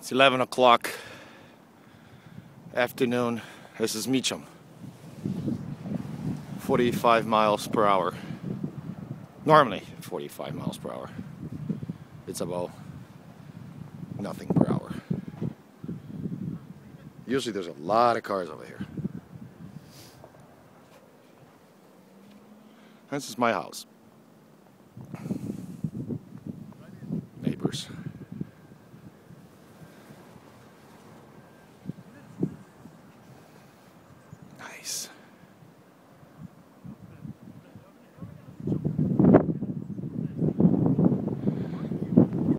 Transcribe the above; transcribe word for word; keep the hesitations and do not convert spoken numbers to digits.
It's eleven o'clock afternoon. This is Meacham. forty-five miles per hour. Normally forty-five miles per hour. It's about nothing per hour. Usually there's a lot of cars over here. This is my house. Neighbors. Nice.